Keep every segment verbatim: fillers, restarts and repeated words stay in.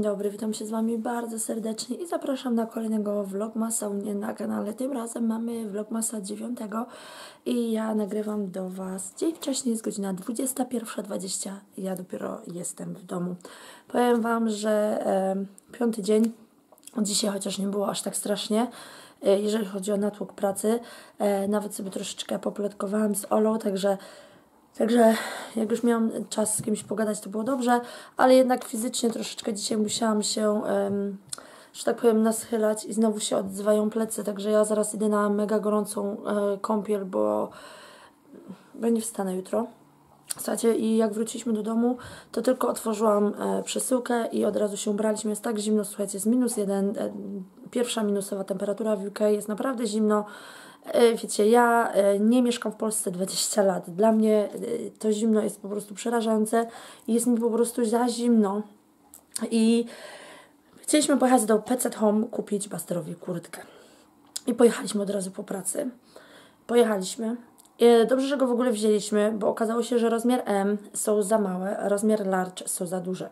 dobry, witam się z Wami bardzo serdecznie i zapraszam na kolejnego vlogmasa u mnie na kanale. Tym razem mamy vlogmasa dziewiątego i ja nagrywam do Was dzień wcześniej, jest godzina dwudziesta pierwsza dwadzieścia. Ja dopiero jestem w domu. Powiem Wam, że e, piąty dzień, dzisiaj chociaż nie było aż tak strasznie, e, jeżeli chodzi o natłok pracy. E, nawet sobie troszeczkę poplotkowałam z Olą, także Także jak już miałam czas z kimś pogadać, to było dobrze, ale jednak fizycznie troszeczkę dzisiaj musiałam się, um, że tak powiem, naschylać i znowu się odzywają plecy, także ja zaraz idę na mega gorącą e, kąpiel, bo, bo nie wstanę jutro. Słuchajcie, i jak wróciliśmy do domu, to tylko otworzyłam e, przesyłkę i od razu się ubraliśmy. Jest tak zimno, słuchajcie, jest minus jeden, e, pierwsza minusowa temperatura w U K, jest naprawdę zimno. Wiecie, ja nie mieszkam w Polsce dwadzieścia lat. Dla mnie to zimno jest po prostu przerażające i jest mi po prostu za zimno. I chcieliśmy pojechać do P C Home kupić Busterowi kurtkę. I pojechaliśmy od razu po pracy. Pojechaliśmy. Dobrze, że go w ogóle wzięliśmy, bo okazało się, że rozmiar M są za małe, a rozmiar large są za duże.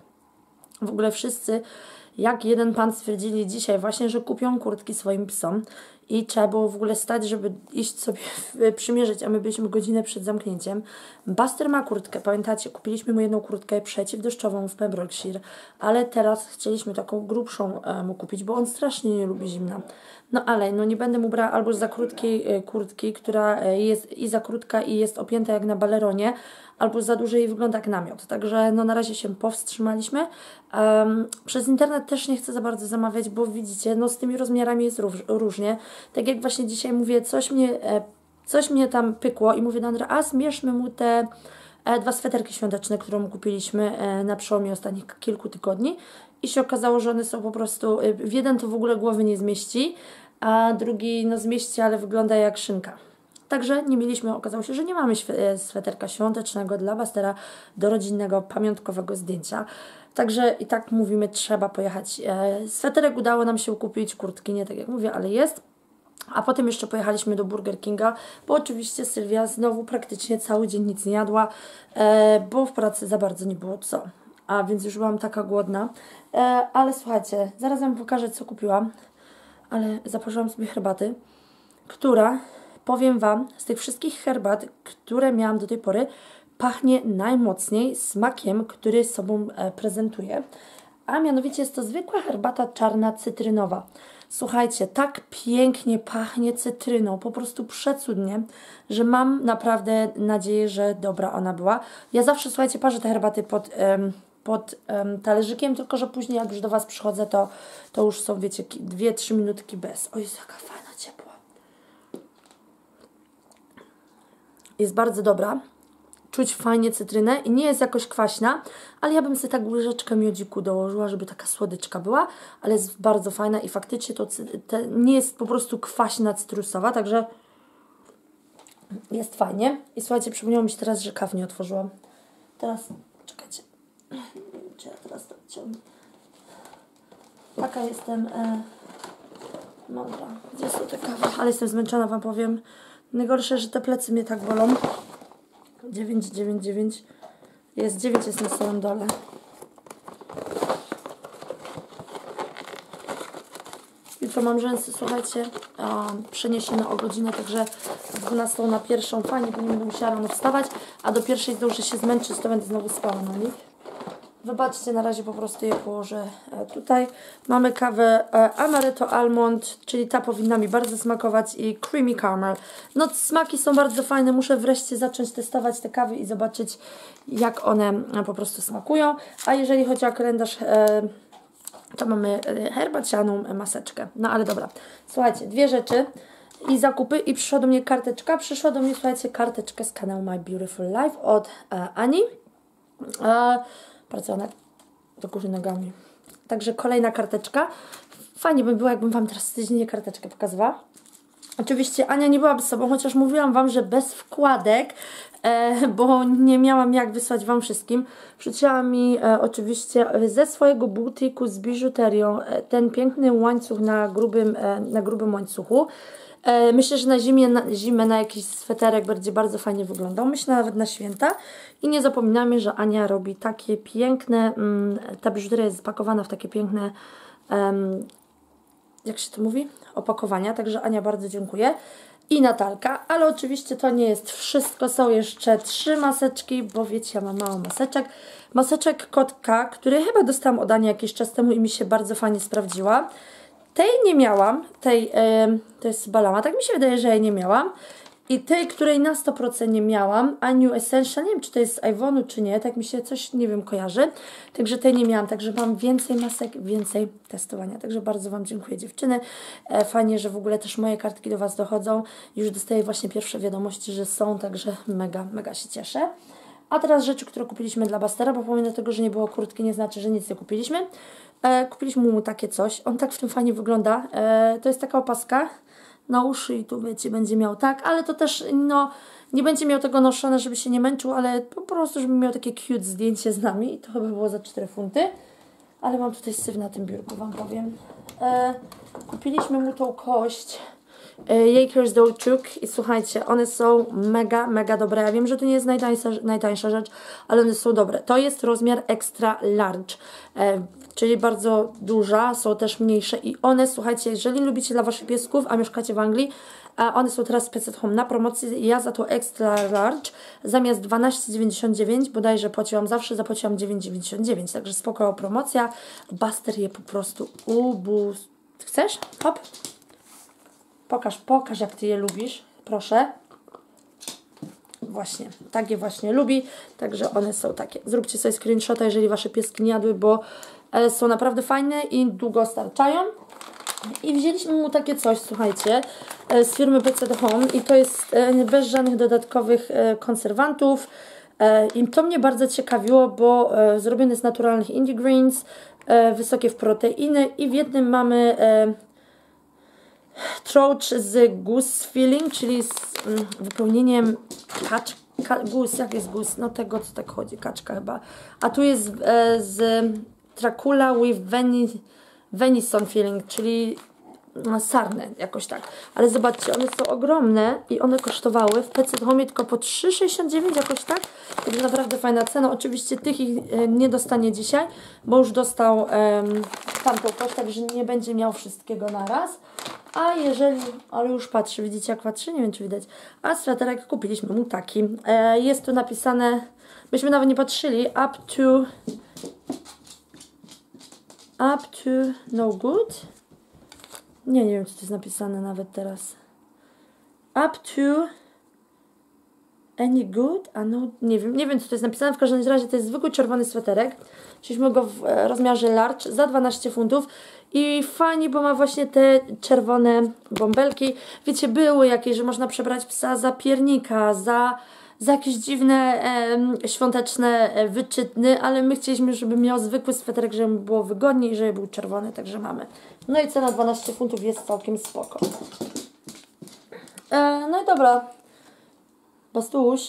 W ogóle wszyscy, jak jeden pan stwierdzili dzisiaj właśnie, że kupią kurtki swoim psom i trzeba było w ogóle stać, żeby iść sobie przymierzyć, a my byliśmy godzinę przed zamknięciem. Buster ma kurtkę, pamiętacie, kupiliśmy mu jedną kurtkę przeciwdeszczową w Pembrokeshire, ale teraz chcieliśmy taką grubszą e, mu kupić, bo on strasznie nie lubi zimna. No ale no nie będę mu brała albo za krótkiej e, kurtki, która e, jest i za krótka i jest opięta jak na baleronie, albo za dużej i wygląda jak namiot. Także no na razie się powstrzymaliśmy. Um, przez internet też nie chcę za bardzo zamawiać, bo widzicie, no z tymi rozmiarami jest róż, różnie. Tak jak właśnie dzisiaj mówię, coś mnie, e, coś mnie tam pykło i mówię do Andra, a zmierzmy mu te e, dwa sweterki świąteczne, które mu kupiliśmy e, na przełomie ostatnich kilku tygodni i się okazało, że one są po prostu, e, w jeden to w ogóle głowy nie zmieści, a drugi no zmieści, ale wygląda jak szynka. Także nie mieliśmy, okazało się, że nie mamy sweterka świątecznego dla Bustera do rodzinnego, pamiątkowego zdjęcia. Także i tak mówimy, trzeba pojechać. Sweterek udało nam się kupić, kurtki nie tak jak mówię, ale jest. A potem jeszcze pojechaliśmy do Burger Kinga, bo oczywiście Sylwia znowu praktycznie cały dzień nic nie jadła, bo w pracy za bardzo nie było co. A więc już byłam taka głodna. Ale słuchajcie, zaraz Wam pokażę, co kupiłam. Ale zaparzyłam sobie herbaty, która... Powiem Wam, z tych wszystkich herbat, które miałam do tej pory, pachnie najmocniej smakiem, który sobą e, prezentuje. A mianowicie jest to zwykła herbata czarna cytrynowa. Słuchajcie, tak pięknie pachnie cytryną, po prostu przecudnie, że mam naprawdę nadzieję, że dobra ona była. Ja zawsze, słuchajcie, parzę te herbaty pod, em, pod em, talerzykiem, tylko że później jak już do Was przychodzę, to, to już są, wiecie, dwie trzy minutki bez. O Jezu, jaka fajna, ciepła. Jest bardzo dobra, czuć fajnie cytrynę i nie jest jakoś kwaśna, ale ja bym sobie tak łyżeczkę miodziku dołożyła, żeby taka słodyczka była, ale jest bardzo fajna i faktycznie to te, nie jest po prostu kwaśna, cytrusowa, także jest fajnie. I słuchajcie, przypomniało mi się teraz, że kaw nie otworzyłam. Teraz, czekajcie, czy ja teraz to wyciągnę? Taka jestem e, mądra. Gdzie są te kawy? Ale jestem zmęczona, Wam powiem. Najgorsze, że te plecy mnie tak bolą. dziewięć dziewięć dziewięć. Jest dziewięć, jest na samym dole. Jutro mam rzęsy, słuchajcie, przeniesione o godzinę, także z dwunastej na pierwszą. Fajnie, bo nie będę musiała rano wstawać, a do pierwszej zdążę się zmęczyć, to będę znowu spała na nich. Wybaczcie, na razie po prostu je położę tutaj. Mamy kawę Amaretto Almond, czyli ta powinna mi bardzo smakować i Creamy Caramel. No smaki są bardzo fajne, muszę wreszcie zacząć testować te kawy i zobaczyć, jak one po prostu smakują. A jeżeli chodzi o kalendarz, to mamy herbacianą maseczkę. No ale dobra, słuchajcie, dwie rzeczy i zakupy i przyszła do mnie karteczka. Przyszła do mnie, słuchajcie, karteczka z kanału My Beautiful Life od Ani. Pracowana do góry nogami. Także kolejna karteczka. Fajnie by było, jakbym Wam teraz tydziennie karteczkę pokazywała. Oczywiście Ania nie była z sobą, chociaż mówiłam Wam, że bez wkładek, e, bo nie miałam jak wysłać Wam wszystkim. Przycięła mi e, oczywiście ze swojego butiku z biżuterią e, ten piękny łańcuch na grubym, e, na grubym łańcuchu. E, myślę, że na zimie, na zimę na jakiś sweterek będzie bardzo fajnie wyglądał. Myślę nawet na święta. I nie zapominamy, że Ania robi takie piękne, mm, ta biżuteria jest spakowana w takie piękne, um, jak się to mówi? Opakowania. Także Ania, bardzo dziękuję. I Natalka, ale oczywiście to nie jest wszystko, są jeszcze trzy maseczki, bo wiecie, ja mam mało maseczek. Maseczek kotka, który chyba dostałam od Ani jakiś czas temu i mi się bardzo fajnie sprawdziła. Tej nie miałam, tej, yy, to jest balama, tak mi się wydaje, że jej nie miałam. I tej, której na sto procent nie miałam, a New Essential, nie wiem, czy to jest z Avonu, czy nie, tak mi się coś, nie wiem, kojarzy. Także tej nie miałam, także mam więcej masek, więcej testowania. Także bardzo Wam dziękuję, dziewczyny. E, fajnie, że w ogóle też moje kartki do Was dochodzą. Już dostaję właśnie pierwsze wiadomości, że są, także mega, mega się cieszę. A teraz rzeczy, które kupiliśmy dla Bastera, bo pomimo tego, że nie było kurtki, nie znaczy, że nic nie kupiliśmy. E, kupiliśmy mu takie coś. On tak w tym fajnie wygląda. E, to jest taka opaska na uszy i tu wiecie, będzie miał tak, ale to też no, nie będzie miał tego noszone, żeby się nie męczył, ale po prostu, żeby miał takie cute zdjęcie z nami i to chyba było za cztery funty, ale mam tutaj syf na tym biurku, Wam powiem. E, kupiliśmy mu tą kość e, Jaker's Dołczuk i słuchajcie, one są mega, mega dobre. Ja wiem, że to nie jest najtańsza, najtańsza rzecz, ale one są dobre. To jest rozmiar extra large, e, czyli bardzo duża, są też mniejsze i one, słuchajcie, jeżeli lubicie dla Waszych piesków, a mieszkacie w Anglii, a one są teraz w P C Home na promocji, ja za to extra large zamiast dwanaście dziewięćdziesiąt dziewięć bodajże płaciłam zawsze, zapłaciłam dziewięć dziewięćdziesiąt dziewięć, także spoko promocja. Buster je po prostu ubóz... Chcesz? Hop. Pokaż, pokaż jak Ty je lubisz, proszę. Właśnie, takie właśnie lubi, także one są takie. Zróbcie sobie screenshota, jeżeli Wasze pieski nie jadły, bo są naprawdę fajne i długo starczają. I wzięliśmy mu takie coś, słuchajcie, z firmy P C Home i to jest bez żadnych dodatkowych konserwantów. I to mnie bardzo ciekawiło, bo zrobione z naturalnych indie greens, wysokie w proteiny i w jednym mamy troch z goose filling, czyli z wypełnieniem kaczki. Goose, jak jest goose? No tego, co tak chodzi, kaczka chyba. A tu jest e, z Dracula with veni, venison filling, czyli no, sarnę, jakoś tak. Ale zobaczcie, one są ogromne i one kosztowały w P C Home tylko po trzy sześćdziesiąt dziewięć jakoś tak. To jest naprawdę fajna cena. Oczywiście tych ich e, nie dostanie dzisiaj, bo już dostał e, tamtą kość, także nie będzie miał wszystkiego na raz. A jeżeli, ale już patrzy, widzicie jak patrzy? Nie wiem czy widać. A sweterek kupiliśmy mu taki. E, jest tu napisane, byśmy nawet nie patrzyli, up to, up to no good. Nie, nie wiem czy to jest napisane nawet teraz. Up to any good? A no, nie wiem, nie wiem co to jest napisane. W każdym razie to jest zwykły czerwony sweterek. Wzięliśmy go w rozmiarze large za dwanaście funtów. I fajnie, bo ma właśnie te czerwone bąbelki. Wiecie, były jakieś, że można przebrać psa za piernika, za, za jakieś dziwne e, świąteczne wyczytny, ale my chcieliśmy, żeby miał zwykły sweterek, żeby było wygodniej i żeby był czerwony, także mamy. No i cena dwanaście funtów jest całkiem spoko. E, no i dobra. Bastuś.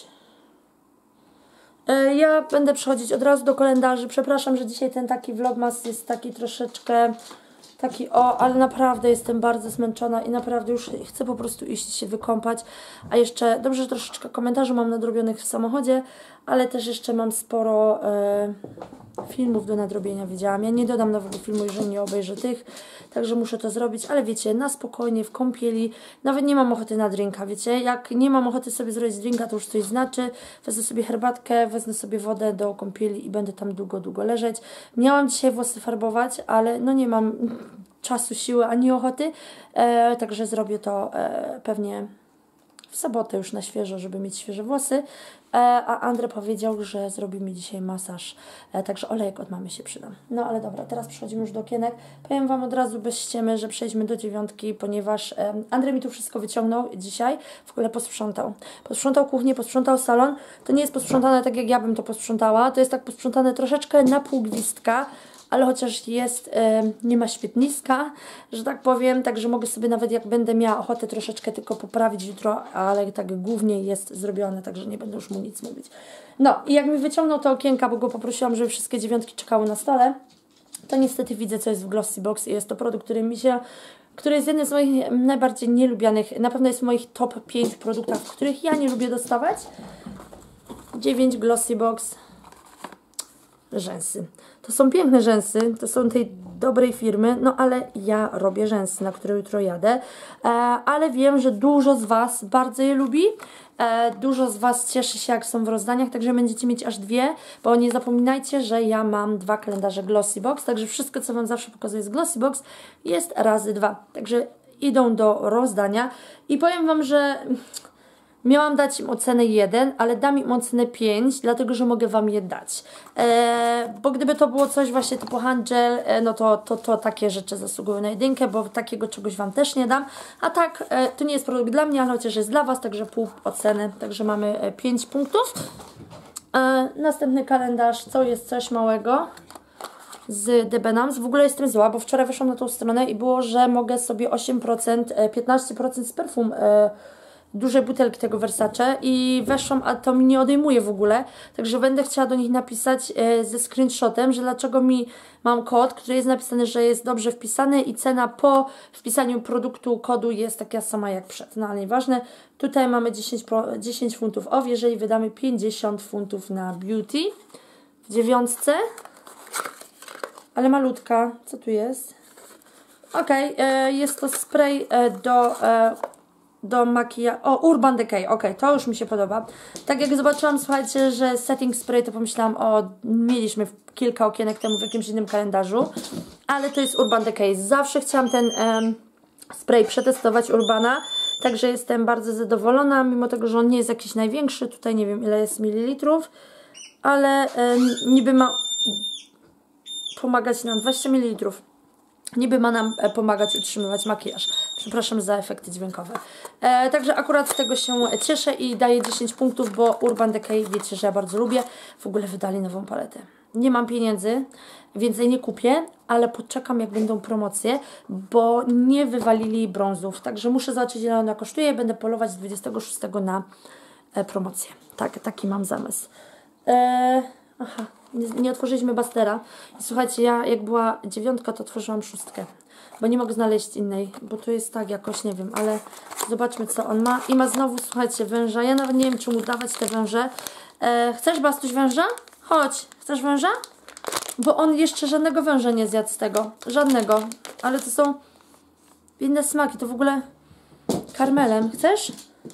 E, ja będę przechodzić od razu do kalendarzy. Przepraszam, że dzisiaj ten taki vlogmas jest taki troszeczkę... Taki o, ale naprawdę jestem bardzo zmęczona i naprawdę już chcę po prostu iść się wykąpać. A jeszcze, dobrze, że troszeczkę komentarzy mam nadrobionych w samochodzie, ale też jeszcze mam sporo e, filmów do nadrobienia, widziałam. Ja nie dodam nowego filmu, jeżeli nie obejrzę tych, także muszę to zrobić, ale wiecie, na spokojnie, w kąpieli, nawet nie mam ochoty na drinka, wiecie. Jak nie mam ochoty sobie zrobić drinka, to już coś znaczy. Wezmę sobie herbatkę, wezmę sobie wodę do kąpieli i będę tam długo, długo leżeć. Miałam dzisiaj włosy farbować, ale no nie mam czasu, siły ani ochoty, e, także zrobię to e, pewnie w sobotę już na świeżo, żeby mieć świeże włosy. E, a Andrzej powiedział, że zrobi mi dzisiaj masaż, e, także olejek od mamy się przyda. No ale dobra, teraz przechodzimy już do okienek. Powiem Wam od razu bez ściemy, że przejdźmy do dziewiątki, ponieważ e, Andrzej mi tu wszystko wyciągnął dzisiaj, w ogóle posprzątał. Posprzątał kuchnię, posprzątał salon. To nie jest posprzątane tak, jak ja bym to posprzątała. To jest tak posprzątane troszeczkę na pół gwizdka, ale chociaż jest, e, nie ma świetniska, że tak powiem, także mogę sobie nawet jak będę miała ochotę troszeczkę tylko poprawić jutro, ale tak głównie jest zrobione, także nie będę już mu nic mówić. No i jak mi wyciągnął te okienka, bo go poprosiłam, żeby wszystkie dziewiątki czekały na stole, to niestety widzę, co jest w Glossy Box i jest to produkt, który mi się który jest jednym z moich najbardziej nielubianych, na pewno jest w moich top pięć produktach, których ja nie lubię dostawać. dziewięć Glossy Box rzęsy. To są piękne rzęsy, to są tej dobrej firmy, no ale ja robię rzęsy, na które jutro jadę, e, ale wiem, że dużo z Was bardzo je lubi, e, dużo z Was cieszy się, jak są w rozdaniach, także będziecie mieć aż dwie, bo nie zapominajcie, że ja mam dwa kalendarze Glossy Box, także wszystko, co Wam zawsze pokazuję z Glossy Box, jest razy dwa, także idą do rozdania i powiem Wam, że miałam dać im ocenę jeden, ale dam im ocenę pięć, dlatego że mogę Wam je dać. Eee, bo gdyby to było coś właśnie typu handgel, e, no to, to, to takie rzeczy zasługują na jedynkę, bo takiego czegoś Wam też nie dam. A tak, e, to nie jest produkt dla mnie, ale chociaż jest dla Was, także pół oceny. Także mamy e, pięć punktów. E, następny kalendarz, co jest coś małego z The Benams. W ogóle jestem zła, bo wczoraj weszłam na tą stronę i było, że mogę sobie osiem procent, piętnaście procent z perfum e, duże butelki tego Versace i weszłam, a to mi nie odejmuje w ogóle, także będę chciała do nich napisać e, ze screenshotem, że dlaczego mi mam kod, który jest napisany, że jest dobrze wpisany i cena po wpisaniu produktu kodu jest taka sama jak przed, no ale nieważne. Tutaj mamy dziesięć, dziesięć funtów off, jeżeli wydamy pięćdziesiąt funtów na beauty w dziewiątce, ale malutka, co tu jest? Ok, e, jest to spray e, do e, do makijażu. O, Urban Decay, ok, to już mi się podoba. Tak jak zobaczyłam, słuchajcie, że setting spray, to pomyślałam, o, mieliśmy kilka okienek temu w jakimś innym kalendarzu, ale to jest Urban Decay. Zawsze chciałam ten um, spray przetestować Urbana, także jestem bardzo zadowolona, mimo tego, że on nie jest jakiś największy, tutaj nie wiem ile jest mililitrów, ale um, niby ma pomagać nam dwadzieścia mililitrów. Niby ma nam pomagać utrzymywać makijaż. Przepraszam za efekty dźwiękowe. E, także akurat z tego się cieszę i daję dziesięć punktów, bo Urban Decay, wiecie, że ja bardzo lubię. W ogóle wydali nową paletę. Nie mam pieniędzy, więc jej nie kupię, ale poczekam, jak będą promocje, bo nie wywalili brązów. Także muszę zobaczyć, ile ona kosztuje. Będę polować z dwudziestego szóstego na e, promocję. Tak, taki mam zamysł. E, aha. Nie, nie otworzyliśmy Bastera. I słuchajcie, ja jak była dziewiątka, to otworzyłam szóstkę. Bo nie mogę znaleźć innej, bo tu jest tak jakoś, nie wiem, ale zobaczmy, co on ma. I ma znowu, słuchajcie, węża. Ja nawet nie wiem, czy mu dawać te węże. E, chcesz, Bastuś, węża? Chodź. Chcesz węża? Bo on jeszcze żadnego węża nie zjadł z tego. Żadnego. Ale to są inne smaki. To w ogóle karmelem. Chcesz?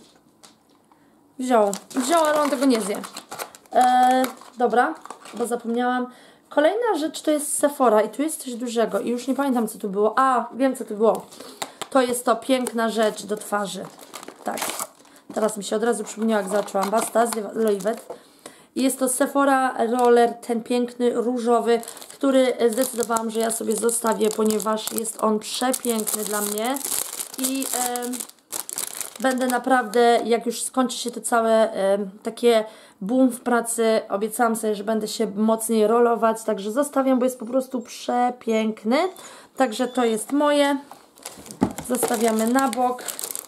Wziął. Wziął, ale on tego nie zje. E, dobra. Bo zapomniałam. Kolejna rzecz to jest Sephora i tu jest coś dużego i już nie pamiętam, co tu było. A, wiem, co tu było. To jest to piękna rzecz do twarzy. Tak. Teraz mi się od razu przypomniała, jak zaczęłam. Basta z Loivet. I jest to Sephora Roller, ten piękny, różowy, który zdecydowałam, że ja sobie zostawię, ponieważ jest on przepiękny dla mnie. I e, będę naprawdę, jak już skończy się to całe e, takie boom w pracy, obiecałam sobie, że będę się mocniej rolować, także zostawiam, bo jest po prostu przepiękny. Także to jest moje. Zostawiamy na bok.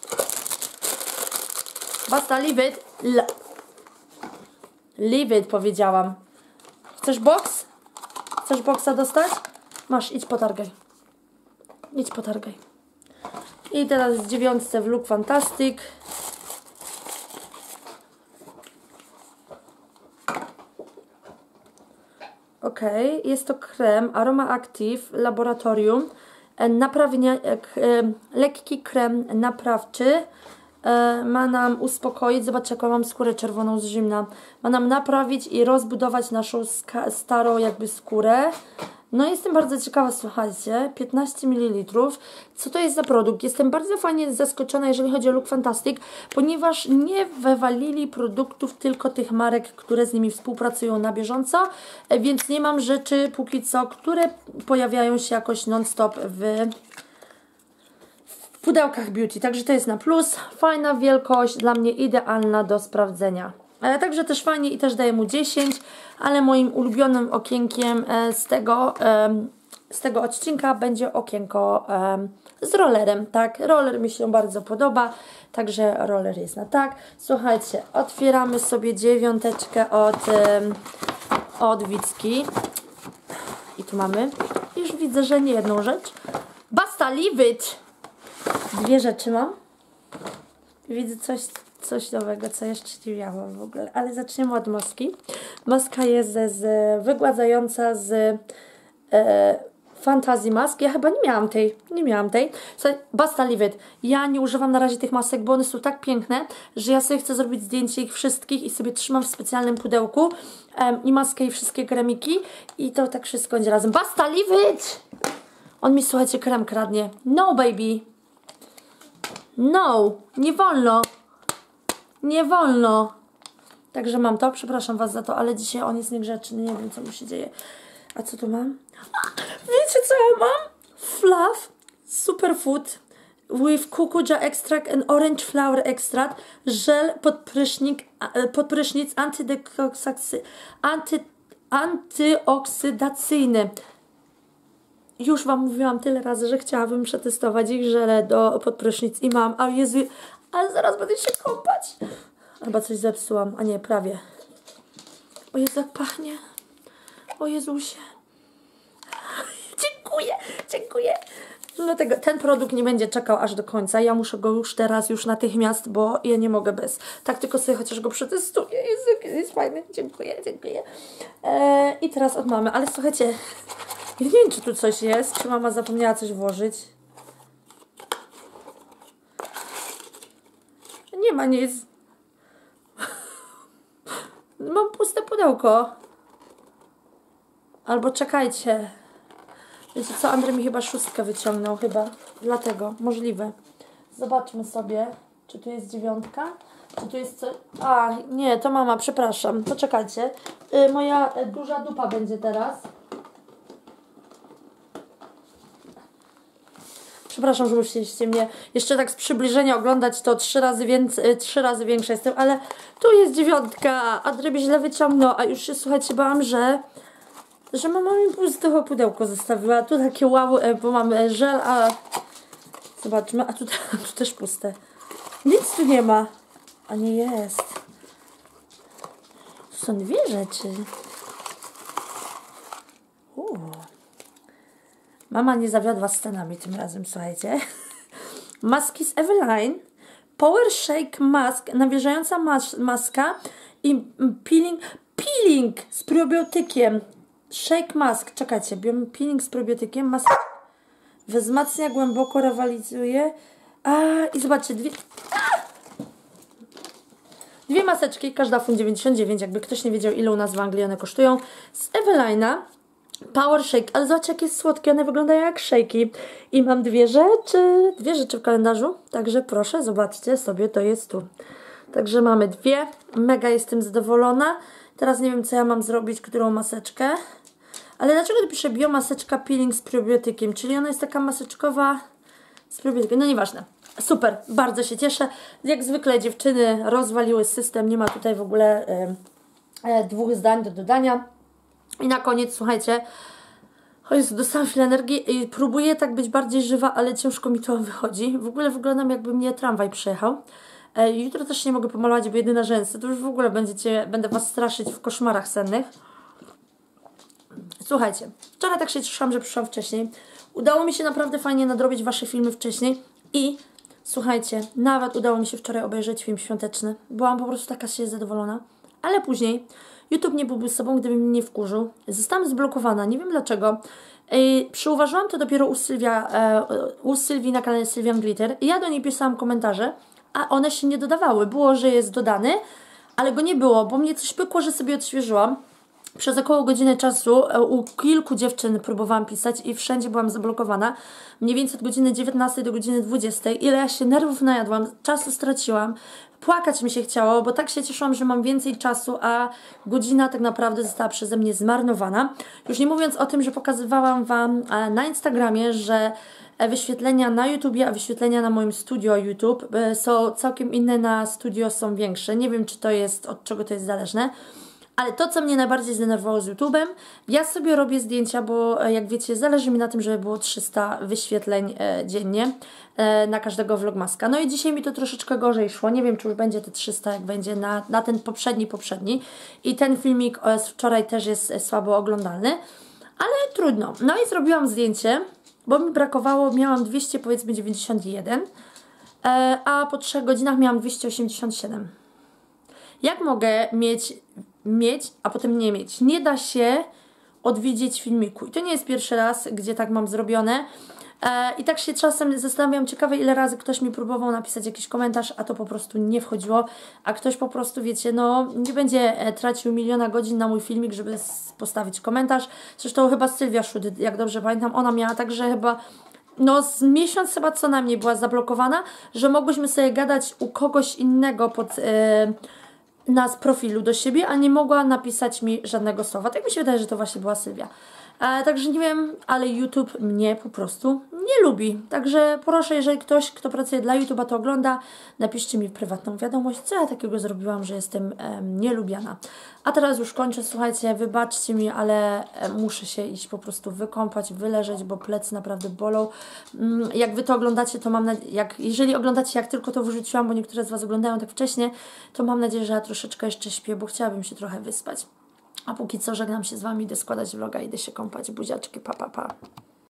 Basta, leave it. Le leave it, powiedziałam. Chcesz box? Chcesz boxa dostać? Masz, idź potargaj. Idź potargaj. I teraz w dziewiątce w Look Fantastic. Ok, jest to krem Aroma Active Laboratorium. Naprawnia, lekki krem naprawczy. Ma nam uspokoić, zobaczcie, jaką mam skórę czerwoną z zimna. Ma nam naprawić i rozbudować naszą starą jakby skórę. No jestem bardzo ciekawa, słuchajcie, piętnaście mililitrów. Co to jest za produkt? Jestem bardzo fajnie zaskoczona, jeżeli chodzi o Look Fantastic, ponieważ nie wywalili produktów tylko tych marek, które z nimi współpracują na bieżąco, więc nie mam rzeczy póki co, które pojawiają się jakoś non-stop w w pudełkach beauty. Także to jest na plus. Fajna wielkość, dla mnie idealna do sprawdzenia. E, także też fajnie i też daję mu dziesięć, ale moim ulubionym okienkiem e, z tego e, z tego odcinka będzie okienko e, z rollerem, tak? Roller mi się bardzo podoba, także roller jest na tak. Słuchajcie, otwieramy sobie dziewiąteczkę od e, od Wicki. I tu mamy. Już widzę, że nie jedną rzecz. Basta, leave it! Dwie rzeczy mam. Widzę coś, coś nowego, co jeszcze nie miałam w ogóle. Ale zaczniemy od maski. Maska jest z, z wygładzająca z e, Fantasy Mask. Ja chyba nie miałam tej. Nie miałam tej. Słuchaj, basta leave it. Ja nie używam na razie tych masek, bo one są tak piękne, że ja sobie chcę zrobić zdjęcie ich wszystkich i sobie trzymam w specjalnym pudełku. Um, I maskę, i wszystkie kremiki. I to tak wszystko będzie razem. Basta leave it! On mi, słuchajcie, krem kradnie. No, baby. No. Nie wolno. Nie wolno. Także mam to. Przepraszam was za to, ale dzisiaj on jest niegrzeczny. Nie wiem, co mu się dzieje. A co tu mam? A, wiecie, co ja mam? Fluff Superfood with kukuja extract and orange flower extract. Żel pod prysznic, pod prysznic antydekoksaksy, anty, antyoksydacyjny. Już wam mówiłam tyle razy, że chciałabym przetestować ich żele do pod prysznic i mam. A Jezu, ale zaraz będę się kąpać. Chyba coś zepsułam, a nie, prawie. O Jezu, jak pachnie. O Jezusie. Dziękuję, dziękuję. Dlatego ten produkt nie będzie czekał aż do końca. Ja muszę go już teraz, już natychmiast, bo ja nie mogę bez. Tak tylko sobie chociaż go przetestuję. Jezu, jest fajny. Dziękuję, dziękuję. Eee, I teraz od mamy. Ale słuchajcie, ja nie wiem, czy tu coś jest. Czy mama zapomniała coś włożyć? Nie ma nic. Mam puste pudełko. Albo czekajcie. Wiecie co, Andrzej mi chyba szóstkę wyciągnął, chyba. Dlatego, możliwe. Zobaczmy sobie, czy tu jest dziewiątka, czy tu jest co... A, nie, to mama, przepraszam. Poczekajcie. Yy, moja y, duża dupa będzie teraz. Przepraszam, że musieliście mnie jeszcze tak z przybliżenia oglądać, to trzy razy więcej, trzy razy większa jestem, ale tu jest dziewiątka. Andrzej mi źle wyciągnął, a już się, słuchajcie, bałam, że że mama mi puste pudełko zostawiła. Tu takie wow, bo mamy żel, a zobaczmy, a tu, tu też puste. Nic tu nie ma. A nie jest. Tu są dwie rzeczy. Uuu. Mama nie zawiodła scenami tym razem, słuchajcie. Maski z Eveline. Power Shake Mask, nawilżająca mas maska i peeling, peeling z probiotykiem. Shake Mask, czekajcie, biorę peeling z probiotykiem, mask wzmacnia, głęboko rewalizuje. A i zobaczcie, dwie a! dwie maseczki, każda funt dziewięćdziesiąt dziewięć, jakby ktoś nie wiedział, ile u nas w Anglii one kosztują. Z Eveline'a Power Shake, ale zobaczcie, jakie słodkie, one wyglądają jak shake'i. I mam dwie rzeczy, dwie rzeczy w kalendarzu, także proszę, zobaczcie sobie, to jest tu. Także mamy dwie, mega jestem zadowolona. Teraz nie wiem, co ja mam zrobić, którą maseczkę. Ale dlaczego tu pisze biomaseczka peeling z probiotykiem? Czyli ona jest taka maseczkowa z probiotykiem. No nieważne. Super, bardzo się cieszę. Jak zwykle dziewczyny rozwaliły system. Nie ma tutaj w ogóle e, e, dwóch zdań do dodania. I na koniec, słuchajcie, o Jezu, dostałam chwilę energii i próbuję tak być bardziej żywa, ale ciężko mi to wychodzi. W ogóle wyglądam, jakby mnie tramwaj przejechał. E, jutro też nie mogę pomalować, bo jedyne rzęsy. To już w ogóle będziecie, będę was straszyć w koszmarach sennych. Słuchajcie, wczoraj tak się cieszyłam, że przyszłam wcześniej. Udało mi się naprawdę fajnie nadrobić wasze filmy wcześniej i słuchajcie, nawet udało mi się wczoraj obejrzeć film świąteczny. Byłam po prostu taka się zadowolona, ale później YouTube nie byłby sobą, gdyby mnie nie wkurzył. Zostałam zblokowana, nie wiem dlaczego. Yy, przyuważyłam to dopiero u, Sylwia, yy, u Sylwii na kanale Sylwian Glitter. Ja do niej pisałam komentarze, a one się nie dodawały. Było, że jest dodany, ale go nie było, bo mnie coś pykło, że sobie odświeżyłam. Przez około godziny czasu u kilku dziewczyn próbowałam pisać i wszędzie byłam zablokowana. Mniej więcej od godziny dziewiętnastej do godziny dwudziestej. Ile ja się nerwów najadłam, czasu straciłam. Płakać mi się chciało, bo tak się cieszyłam, że mam więcej czasu, a godzina tak naprawdę została przeze mnie zmarnowana. Już nie mówiąc o tym, że pokazywałam wam na Instagramie, że wyświetlenia na YouTubie, a wyświetlenia na moim studio YouTube są całkiem inne, na studio są większe. Nie wiem, czy to jest, od czego to jest zależne. Ale to, co mnie najbardziej zdenerwowało z YouTube'em, ja sobie robię zdjęcia, bo jak wiecie, zależy mi na tym, żeby było trzysta wyświetleń e, dziennie e, na każdego vlogmaska. No i dzisiaj mi to troszeczkę gorzej szło. Nie wiem, czy już będzie te trzysta, jak będzie na, na ten poprzedni, poprzedni. I ten filmik e, z wczoraj też jest e, słabo oglądalny. Ale trudno. No i zrobiłam zdjęcie, bo mi brakowało, miałam dwieście, powiedzmy dziewięćdziesiąt jeden. e, a po trzech godzinach miałam dwieście osiemdziesiąt siedem. Jak mogę mieć, mieć, a potem nie mieć? Nie da się odwiedzić filmiku. I to nie jest pierwszy raz, gdzie tak mam zrobione. E, I tak się czasem zastanawiam, ciekawe ile razy ktoś mi próbował napisać jakiś komentarz, a to po prostu nie wchodziło, a ktoś po prostu, wiecie, no nie będzie e, tracił miliona godzin na mój filmik, żeby postawić komentarz. Zresztą chyba Sylwia Szudy, jak dobrze pamiętam, ona miała także chyba no z miesiąc chyba co najmniej była zablokowana, że mogłyśmy sobie gadać u kogoś innego pod e, nas profilu do siebie, a nie mogła napisać mi żadnego słowa. Tak mi się wydaje, że to właśnie była Sylwia. E, także nie wiem, ale YouTube mnie po prostu nie lubi. Także proszę, jeżeli ktoś, kto pracuje dla YouTube'a to ogląda, napiszcie mi prywatną wiadomość, co ja takiego zrobiłam, że jestem e, nielubiana. A teraz już kończę, słuchajcie, wybaczcie mi, ale e, muszę się iść po prostu wykąpać, wyleżeć, bo plecy naprawdę bolą. Mm, jak Wy to oglądacie, to mam nadzieję, jak, jeżeli oglądacie, jak tylko to wrzuciłam, bo niektóre z Was oglądają tak wcześnie, to mam nadzieję, że ja troszeczkę jeszcze śpię, bo chciałabym się trochę wyspać. A póki co żegnam się z Wami, idę składać vloga, idę się kąpać. Buziaczki, pa, pa, pa.